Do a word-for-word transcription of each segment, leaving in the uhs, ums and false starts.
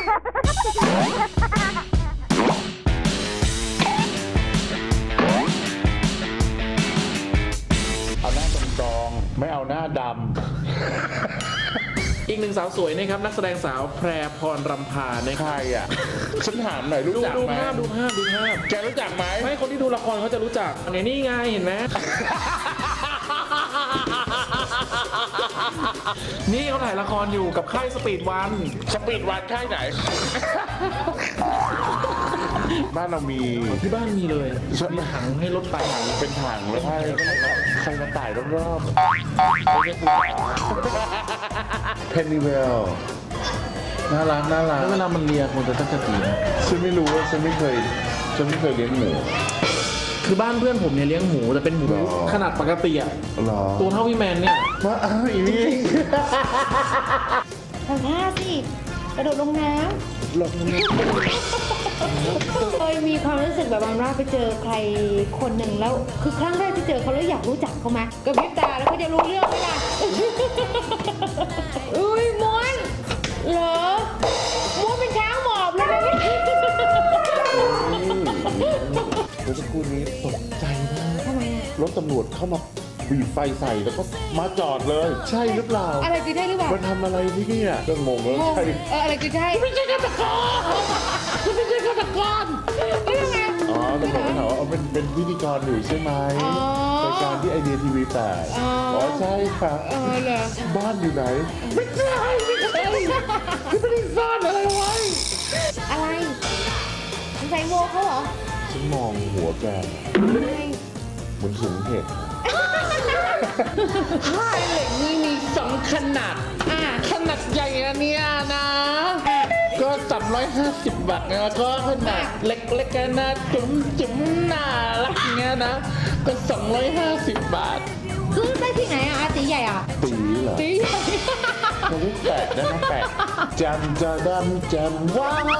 เอาหน้าตรงๆไม่เอาหน้าดำอีกหนึ่งสาวสวยนะครับนักแสดงสาวแพรพรรำพาในใครอ่ะฉันถามหน่อยรู้จักไหมดูภาพดูภาพดูภาพแกรู้จักไหมไม่คนที่ดูละครเขาจะรู้จักเนี่ยนี่ไงเห็นไหม นี่เขาถ่ายละครอยู่กับค่ายสปีดวันสปีดวันค่ายไหน บ้านเรามีที่บ้านมีเลยมีถังให้รถไฟเป็นถังแล้วให้ใครมาต่ายรอบๆเพนนีเวลน่ารักน่ารักแล้วเวลามันเลียคนจะตั้งใจตีนะฉันไม่รู้ว่าฉันไม่เคยฉันไม่เคยเลี้ยงหมูคือบ้านเพื่อนผมเนี่ยเลี้ยงหมูแต่เป็นหมูขนาดปกติอ่ะตัวเท่าพี่แมนเนี่ยว่าอ้าวอีนี่ทำท่าสิกระโดดลงน้ำลงน้ำเคยมีความรู้สึกแบบว่าไปเจอใครคนหนึ่งแล้วคือครั้งแรกที่เจอเขาแล้วอยากรู้จักเขาไหมกับพริบตาแล้วเขาจะรู้เรื่องไหมล่ะอุ้ยม้วนเหรอม้วนเป็นช้างหมอบเลยนะนี่เมื่อสักครู่นี้ตกใจมากทำไมอะรถตำรวจเข้ามาบีบไฟใส่แล้วก็มาจอดเลยใช่หรือเปล่าอะไรคือใช่หรือเปล่ามันทำอะไรที่นี่อ่ะก็งงแล้วใช่เอออะไรคือใช่ไม่ใช่ฆาตกรไม่ใช่ฆาตกรไม่ยังไงอ๋อตำรวจถามว่าเป็นเป็นพิธีกรอยู่ใช่ไหมรายการที่ไอเดียทีวีแปดอ๋อใช่ค่ะเออเหรอบ้านอยู่ไหนไม่ใช่ไม่ใช่ไม่ได้ซ่อนอะไรไว้อะไรใส่โมเขาเหรอฉันมองหัวแกเหมือนถุงเห็ดค่ายเหล็กนี่มีสองขนาดขนาดใหญ่อันเนี้ยนะก็สามร้อยห้าสิบบาทนะก็ขนาดเล็กๆนะจุ๋มจุ๋มน่ารักเงี้ยนะก็สองร้อยห้าสิบบาทซื้อได้ที่ไหนอ่ะตีใหญ่อ่ะตีเหรอตีใหญ่เขาเรียกแปดได้ไหมแปดจำจะดำจำว้าว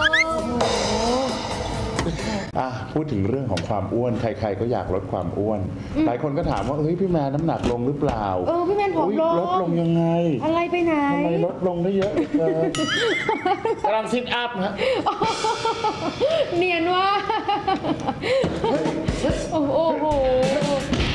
อ่ะพูดถึงเรื่องของความอ้วนใครๆก็อยากลดความอ้วนหลายคนก็ถามว่าเฮ้ยพี่แมนน้ำหนักลงหรือเปล่าเออพี่แมนผอมลงลดลงยังไงอะไรไปไหนทำไมลดลงได้เยอะเลยกำลังซิทอัพฮะเนียนว่าโอ้โห